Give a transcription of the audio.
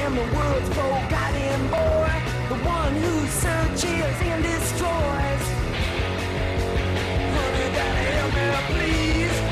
am the world's forgotten boy, the one who searches and destroys. Honey, gotta help me, please.